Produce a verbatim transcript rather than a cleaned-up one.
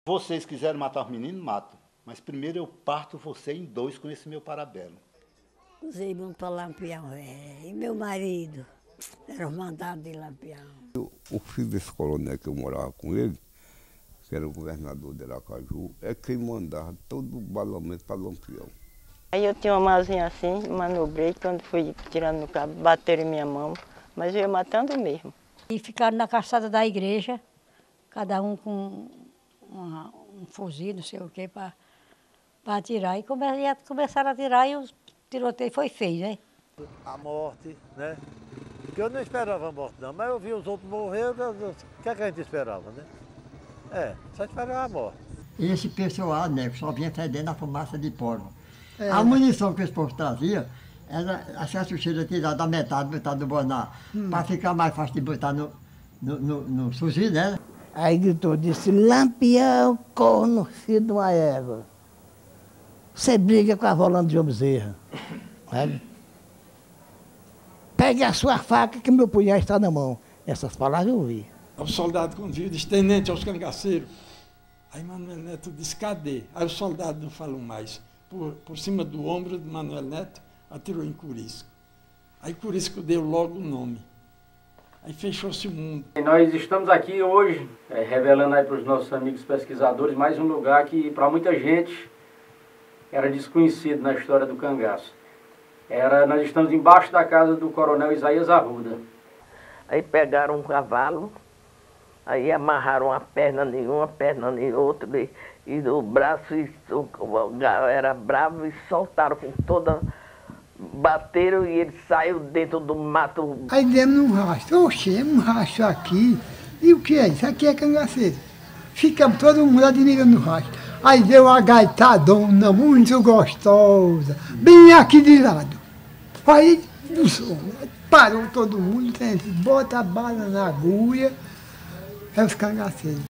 Vocês quiserem matar os meninos, matam. Mas primeiro eu parto você em dois com esse meu parabéns. Usei muito para Lampião, é. E meu marido era mandado de Lampião. O filho desse coronel que eu morava com ele, que era o governador de Aracaju, é quem mandava todo o balamento para Lampião. Aí eu tinha uma mãozinha assim, manobrei, quando fui tirando no cabo, bateram em minha mão, mas eu ia matando mesmo. E ficaram na calçada da igreja, cada um com uma, um fuzil, não sei o quê, para atirar. E come, começaram a atirar e o tiroteio foi feio, né? A morte, né? Porque eu não esperava a morte não, mas eu vi os outros morrer, o que é que a gente esperava, né? É, só esperava a morte. Esse pessoal, né, só vinha fedendo a fumaça de porco. É. A munição que esse povo trazia, era acesso cheio de tirar da metade, botar no boná, hum. para ficar mais fácil de botar no, no, no, no fuzil, né? Aí gritou, disse, Lampião, corno, filho de uma égua. Você briga com a volante de João Bezerra. Sabe? Pegue a sua faca que meu punhal está na mão. Essas palavras eu ouvi. O soldado quando viu, disse, tenente aos cangaceiros. Aí Manuel Neto disse, cadê? Aí o soldado não falou mais. Por, por cima do ombro de Manuel Neto, atirou em Curisco. Aí Curisco deu logo o nome. Aí fechou-se o mundo. E nós estamos aqui hoje, é, revelando aí para os nossos amigos pesquisadores, mais um lugar que para muita gente era desconhecido na história do cangaço. Era, nós estamos embaixo da casa do coronel Isaías Arruda. Aí pegaram um cavalo, aí amarraram uma perna em uma, perna em outra, e, e o braço e, o, era bravo e soltaram com toda... Bateram e ele saiu dentro do mato. Aí demos um rastro. Oxê, um rastro aqui. E o que é isso? Aqui é cangaceiro. Ficamos todo mundo admirando o rastro. Aí veio uma gaitadona muito gostosa, bem aqui de lado. Aí parou todo mundo, bota a bala na agulha, é os cangaceiros.